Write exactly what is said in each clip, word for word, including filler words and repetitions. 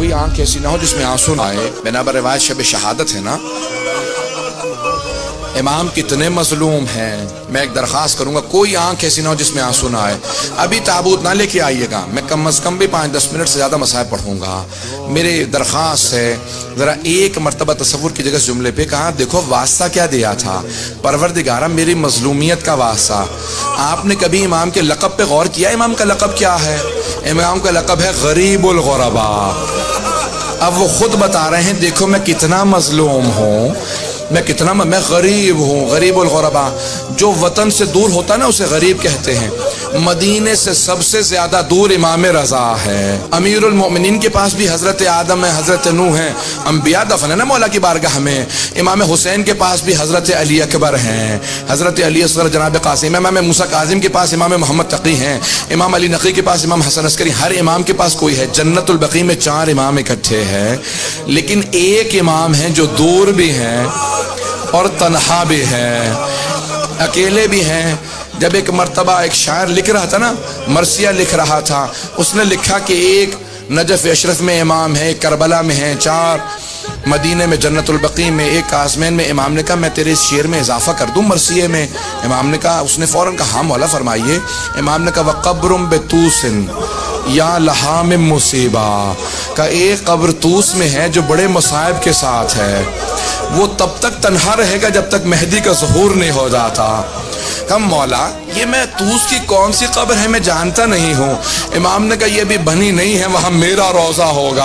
कोई आंख ऐसी ना हो जिसमें आंसू ना आए। बिना रिवायत शब शहादत है ना, इमाम कितने मजलूम हैं। मैं एक दरख्वास्त करूंगा, कोई आंख ऐसी ना हो जिसमें आंसू ना आए। अभी ताबूत ना लेके आइएगा, मैं कम अज कम भी पाँच दस मिनट से ज़्यादा मसाइब पढ़ूंगा। मेरी दरख्वास्त है, ज़रा एक मरतबा तसव्वुर की जगह इस जुमले पे कहा, देखो वास्ता क्या दिया था, परवरदिगारा मेरी मजलूमियत का वास्ता। आपने कभी इमाम के लक़ब पे गौर किया? इमाम का लक़ब क्या है? इमाम का लक़ब है गरीबुल गुरबा। अब वो खुद बता रहे हैं, देखो मैं कितना मजलूम हूँ, मैं कितना मैं गरीब हूँ। गरीबुल गुरबा, जो वतन से दूर होता ना उसे गरीब कहते हैं। मदीने से सबसे ज्यादा दूर इमाम रजा है। अमीरुल मोमिनीन के पास भी हजरत आदम है, हजरत नूह है, अंबिया दफन है ना मौला की बारगाह में। इमाम हुसैन के पास भी हजरत अली अकबर हैं, हजरत अली असगर जनाब कासिम। इमाम मूसा काजिम के पास इमाम मोहम्मद तकी हैं, इमाम अली नकी के पास इमाम हसन अस्करी। हर इमाम के पास कोई है। जन्नतुल बकी में चार इमाम इकट्ठे हैं, लेकिन एक इमाम है जो दूर भी हैं और तन्हा भी हैं, अकेले भी हैं। जब एक मर्तबा एक शायर लिख रहा था ना, मरसिया लिख रहा था, उसने लिखा कि एक नजफ अशरफ में इमाम है, एक करबला में है, चार मदीने में जन्नतुल बकी में, एक काज़मैन में। इमाम ने कहा मैं तेरे इस शेर में इजाफा कर दूं मरसिये में। इमाम ने कहा, उसने फौरन कहा हाँ मौला फरमाइए। इमाम ने कहा वक़ब्रुम बेतूसिन या लहा में मुसीबा, का एक कब्र तूस में है जो बड़े मसाइब के साथ है। वो तब तक तन्हा रहेगा जब तक मेहदी का ज़हूर नहीं हो जाता। कम मौला ये मैं तूस की कौन सी कब्र है मैं जानता नहीं हूँ। इमाम ने कहा ये भी बनी नहीं है, वहाँ मेरा रोज़ा होगा,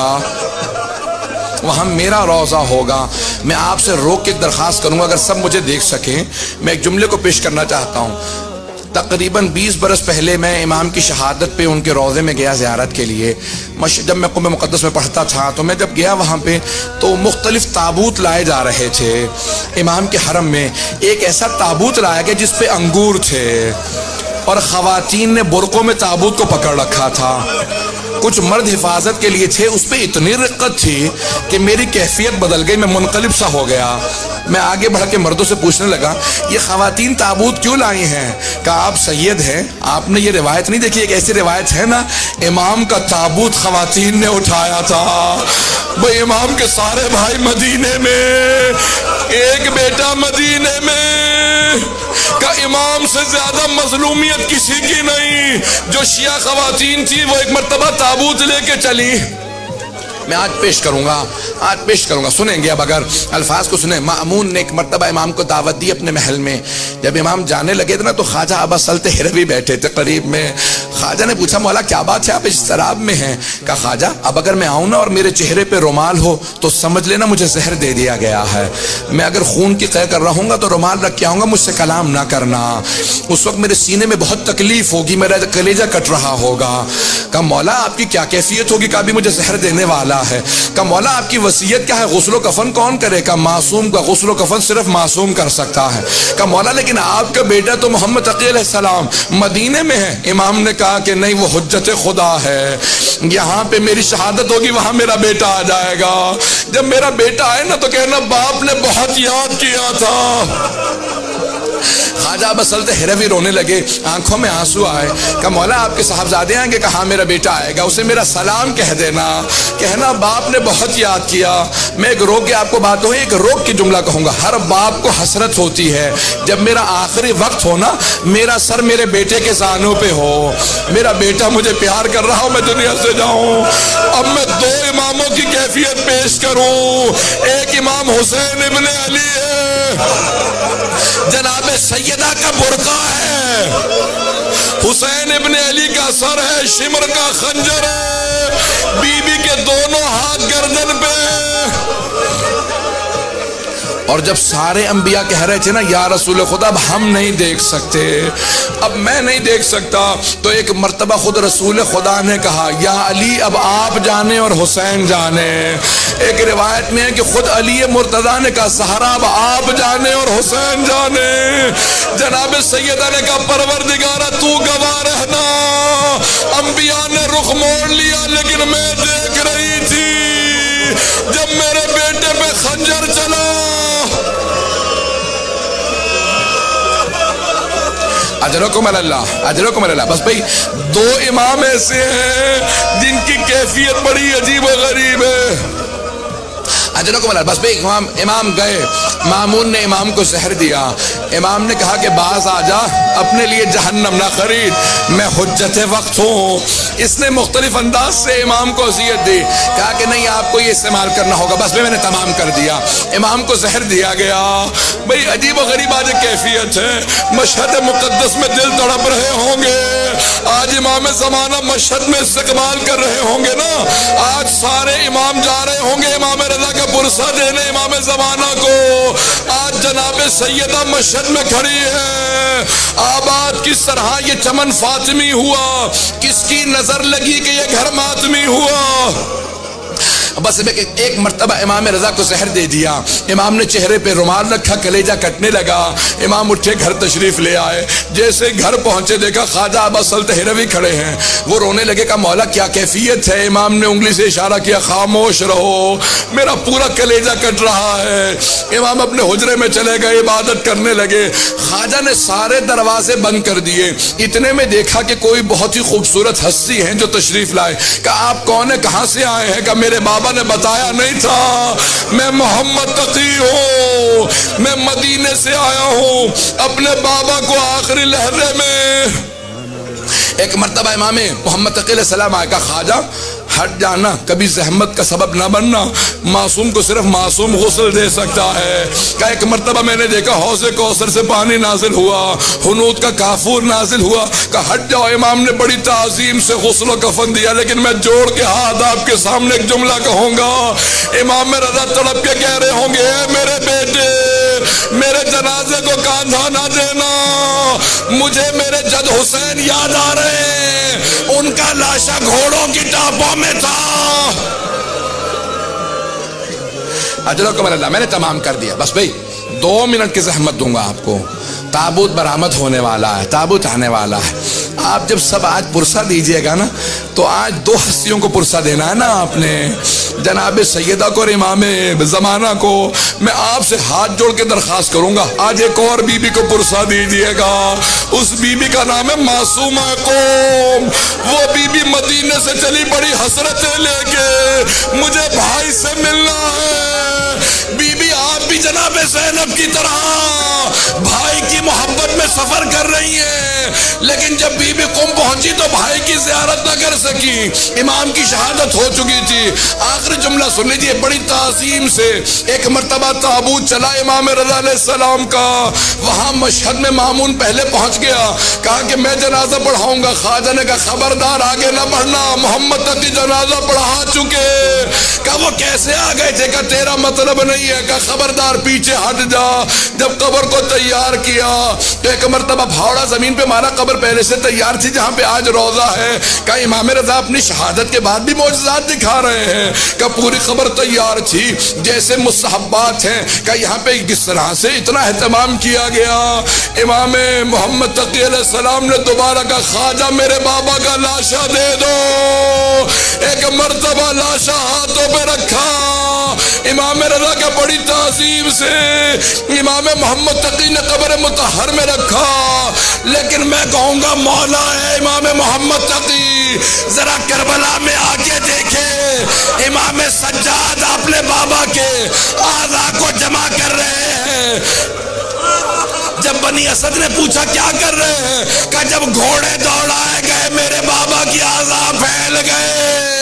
वहाँ मेरा रोज़ा होगा। मैं आपसे रोक के दरख्वास्त करूँगा, अगर सब मुझे देख सकें, मैं एक जुमले को पेश करना चाहता हूँ। तकरीबन बीस बरस पहले मैं इमाम की शहादत पे उनके रोज़े में गया ज़ियारत के लिए। जब मैं कुम्भ मुक़द्दस में पढ़ता था तो मैं जब गया वहाँ पे तो मुख्तलिफ ताबूत लाए जा रहे थे। इमाम के हरम में एक ऐसा ताबूत लाया गया जिस पे अंगूर थे और ख़वातीन ने बुरक़ों में ताबूत को पकड़ रखा था। कुछ मर्द हिफाजत के लिए थे। उस पर इतनी रिक्कत थी कि मेरी कैफियत बदल गई, मैं मुनक़लिब सा हो गया। मैं आगे बढ़ के मर्दों से पूछने लगा ये ख़वातीन ताबूत क्यों लाई हैं? कहा आप सैयद हैं, आपने ये रिवायत नहीं देखी? एक ऐसी रिवायत है ना, इमाम का ताबूत ख़वातीन ने उठाया था। भाई इमाम के सारे भाई मदीने में, एक बेटा मदीने में, का इमाम से ज्यादा मजलूमियत किसी की नहीं। जो शिया ख़वातीन थी वो एक मर्तबा ताबूत लेके चली। मैं आज पेश करूंगा, आज पेश करूंगा, सुनेंगे अब अगर अल्फाज को सुने। मामून ने एक मर्तबा इमाम को दावत दी अपने महल में। जब इमाम जाने लगे थे ना तो ख्वाजा अबा सल्ते हिरवी बैठे थे करीब में। ख्वाजा ने पूछा मौला क्या बात है, आप इस शराब में हैं? कहा ख्वाजा अब अगर मैं आऊँ ना और मेरे चेहरे पे रुमाल हो तो समझ लेना मुझे जहर दे दिया गया है। मैं अगर खून की क़ै कर रहा हूँ तो रुमाल रख के आऊँगा, मुझसे कलाम ना करना। उस वक्त मेरे सीने में बहुत तकलीफ होगी, मेरा कलेजा कट रहा होगा। कहा मौला आपकी क्या कैफियत होगी? कहा भी मुझे जहर देने वाला है। कहा मौला आपकी वसीयत क्या है? गुस्लो कफन कौन करेगा? मासूम का गुस्लो कफन सिर्फ मासूम कर सकता है। कहा मौला लेकिन आपका बेटा तो मोहम्मद तकी अलैहिस्सलाम मदीने में है। इमाम ने कहा कि नहीं, वो हुज्जत खुदा है, यहाँ पे मेरी शहादत होगी, वहां मेरा बेटा आ जाएगा। जब मेरा बेटा आए ना तो कहना बाप ने बहुत याद किया था। ख्वाजा बसलते हिरवी रोने लगे, आंखों में आंसू आए। कहा मौला आपके साहबजादे आएंगे? कहा मेरा बेटा आएगा, उसे मेरा सलाम कह देना, कहना बाप ने बहुत याद किया। मैं एक रोक के आपको बात हो, एक रोक की जुमला कहूंगा। हर बाप को हसरत होती है जब मेरा आखिरी वक्त हो ना, मेरा सर मेरे बेटे के जानों पे हो, मेरा बेटा मुझे प्यार कर रहा हो, मैं दुनिया से जाऊं। अब मैं दो इमामों की कैफियत पेश करूं। एक इमाम हुसैन इब्ने अली है, जनाब सैयदा का बुरका है, हुसैन इब्ने अली का सर है, शिमर का खंजर है, बीबी के दोनों हाथ गर्दन पे। और जब सारे अंबिया कह रहे थे ना या रसूल खुदा अब हम नहीं देख सकते, अब मैं नहीं देख सकता, तो एक मर्तबा खुद रसूल खुदा ने कहा या अली अब आप जाने और हुसैन जाने। एक रिवायत में है कि खुद अली मुर्तजा ने कहा ज़हरा अब आप जाने और हुसैन जाने। जनाब सैयदा ने कहा परवरदिगारा तू गवाह रहना, अंबिया ने रुख मोड़ लिया लेकिन मैं देख रही थी जब मेरे बेटे पे खंजर चला। अजरकुम अल्लाह, अजरकुम अल्लाह। बस भाई दो इमाम ऐसे हैं जिनकी कैफियत बड़ी अजीब व गरीब है। अजरकुम अल्लाह। बस भाई इमाम इमाम गए, मामून ने इमाम को जहर दिया। इमाम ने कहा कि बाज आ जा, अपने लिए जहन्नम ना खरीद, मैं हुज्जत वक्त हूँ। इसने मुख्तलिफ अंदाज से इमाम को वसीयत दी, कहा कि नहीं आपको ये इस्तेमाल करना होगा। बस भाई मैंने तमाम कर दिया, इमाम को जहर दिया गया। भाई अजीब व गरीब आज कैफियत है। मशहद मुकद्दस में दिल तड़प रहे होंगे, आज इमाम ज़माना मशहद में इस्तेमाल कर रहे होंगे ना। आज सारे इमाम जा रहे होंगे इमाम रज़ा का पुरसा देने इमाम ज़माना को। आज जनाब सैयदा मशहद में खड़ी है। आबाद किस तरह ये चमन फातिमी हुआ, किसकी नजर लगी कि ये घर मातमी हुआ। बस एक मर्तबा इमाम रज़ा को जहर दे दिया। इमाम ने चेहरे पे रुमाल रखा, कलेजा कटने लगा। इमाम उठे, घर तशरीफ ले आए। जैसे घर पहुंचे देखा ख्वाजा अब्बा सल्तहरवी खड़े हैं। वो रोने लगे, का मौला क्या कैफियत है। इमाम ने उंगली से इशारा किया, खामोश रहो, मेरा पूरा कलेजा कट रहा है। इमाम अपने हुजरे में चले गए, इबादत करने लगे। ख्वाजा ने सारे दरवाजे बंद कर दिए। इतने में देखा कि कोई बहुत ही खूबसूरत हस्ती है जो तशरीफ लाए। कहा आप कौन है, कहां से आए हैं। कहा मेरे बाबा ने बताया नहीं था, मैं मोहम्मद तकी हूँ, मैं मदीने से आया हूँ अपने बाबा को आखिरी लहजे में। एक मर्तबा इमाम मोहम्मद तकी अलैहिस्सलाम आए, कहा ख्वाजा हट जाना, कभी जहमत का सबब ना बनना, मासूम को सिर्फ मासूम गुस्ल दे सकता है। का एक मर्तबा मैंने देखा हौज़े कौसर से पानी नाजिल हुआ, हुनूद का काफूर नाजिल हुआ। का हट जाओ। इमाम ने बड़ी ताज़ीम से गुस्ल व कफन दिया, लेकिन मैं जोड़ के हाथ आपके सामने एक जुमला कहूंगा। इमाम रज़ा तड़प के कह रहे होंगे, मेरे बेटे मेरे जनाजे को कांधा ना देना, मुझे मेरे जद हुसैन याद आ रहे, उनका लाशा घोड़ों की टापों में था। अजरकुम अल्लाह। मैंने तमाम कर दिया। बस भाई दो मिनट की जहमत दूंगा आपको। ताबूत बरामद होने वाला है, ताबूत आने वाला है। आप जब सब आज पुरसा दीजिएगा ना, तो आज दो हस्तियों को पुरसा देना है ना आपने, जनाब सैयदा को और इमाम ज़माना को। मैं आपसे हाथ जोड़ के दरखास्त करूंगा, आज एक और बीबी को पुरसा दीजिएगा। उस बीबी का नाम है मासूमा कौम। वो बीबी मदीने से चली बड़ी हसरतें लेके, मुझे भाई से मिलना है। बीबी आप भी जनाब ज़ैनब की तरह भाई की मोहब्बत में सफर कर रही है, लेकिन जब बीबी कुम पहुंची तो भाई की ज़ियारत न कर सकी, इमाम की शहादत हो चुकी थी। आखिरी जुमला सुन लीजिए बड़ी ताज़ीम से। एक मर्तबा ताबूत चला इमाम रज़ा अलैहिस्सलाम का, वहां मशहद में मामून पहले पहुंच गया। कहा कि मैं जनाजा पढ़ाऊंगा। ख्वाजा ने कहा खबरदार आगे न बढ़ना, मोहम्मद तकी जनाजा पढ़ा चुके। कहा वो कैसे आ गए थे। कहा तेरा मतलब नहीं है। कहा खबरदार पीछे हट जा। जब कब्र को तैयार किया तो एक मर्तबा फावड़ा जमीन पे मारा, कब्र पहले से तैयार थी जहां पे आज रोजा है। कहा इमाम रज़ा अपनी शहादत के बाद भी मौजज़ात दिखा रहे हैं। कहा पूरी खबर तैयार थी जैसे मुस्तहब्बात हैं। कहा यहाँ पे किस तरह से इतना एहतमाम किया गया। इमाम मोहम्मद तकी अलैहिस्सलाम ने दोबारा कहा ख्वाजा मेरे बाबा का लाशा दे दो। एक मर्तबा लाशा हाथों पे रखा इमाम रज़ा का बड़ी ताज़ीम से। इमाम मोहम्मद तकी ने कब्र मुतहर में रखा, लेकिन मैं कहूंगा मौला है इमाम मोहम्मद तकी जरा करबला में आके देखे। इमाम सज्जाद अपने बाबा के आज़ा को जमा कर रहे हैं। जब बनी असद ने पूछा क्या कर रहे हैं, कहा जब घोड़े दौड़ाए गए मेरे बाबा की आज़ा फैल गए।